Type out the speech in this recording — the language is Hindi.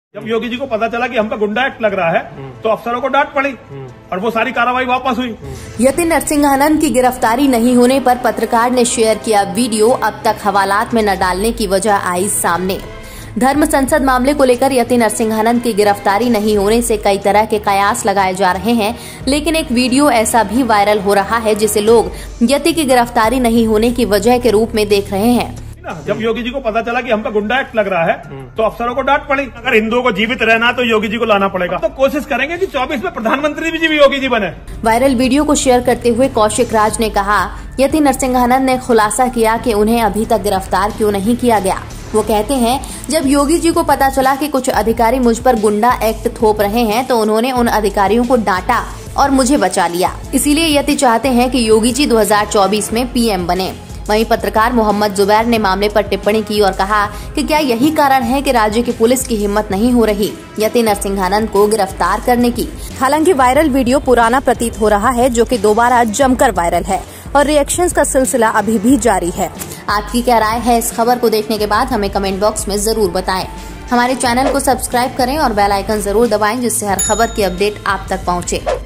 जब योगी जी को पता चला कि हम पे गुंडा एक्ट लग रहा है तो अफसरों को डांट पड़ी और वो सारी कार्रवाई वापस हुई। यति नरसिंहानंद की गिरफ्तारी नहीं होने पर पत्रकार ने शेयर किया वीडियो अब तक हवालात में न डालने की वजह आई सामने। धर्म संसद मामले को लेकर यति नरसिंहानंद की गिरफ्तारी नहीं होने से कई तरह के कयास लगाए जा रहे हैं, लेकिन एक वीडियो ऐसा भी वायरल हो रहा है जिसे लोग यति की गिरफ्तारी नहीं होने की वजह के रूप में देख रहे हैं। जब योगी जी को पता चला कि हम पे गुंडा एक्ट लग रहा है तो अफसरों को डांट पड़ी। अगर हिंदुओं को जीवित रहना तो योगी जी को लाना पड़ेगा। तो कोशिश करेंगे कि 24 में प्रधानमंत्री भी योगी जी बने। वायरल वीडियो को शेयर करते हुए कौशिक राज ने कहा, यति नरसिंहानंद ने खुलासा किया कि उन्हें अभी तक गिरफ्तार क्यों नहीं किया गया। वो कहते हैं, जब योगी जी को पता चला कि कुछ अधिकारी मुझ पर गुंडा एक्ट थोप रहे हैं तो उन्होंने उन अधिकारियों को डांटा और मुझे बचा लिया। इसीलिए यति चाहते हैं कि योगी जी 2024 में पीएम बने। वहीं पत्रकार मोहम्मद जुबैर ने मामले पर टिप्पणी की और कहा कि क्या यही कारण है कि राज्य की पुलिस की हिम्मत नहीं हो रही यति नरसिंहानंद को गिरफ्तार करने की। हालांकि वायरल वीडियो पुराना प्रतीत हो रहा है, जो कि दोबारा जमकर वायरल है और रिएक्शंस का सिलसिला अभी भी जारी है। आपकी क्या राय है इस खबर को देखने के बाद हमें कमेंट बॉक्स में जरूर बताएं। हमारे चैनल को सब्सक्राइब करें और बेल आइकन जरूर दबाएं, जिससे हर खबर की अपडेट आप तक पहुंचे।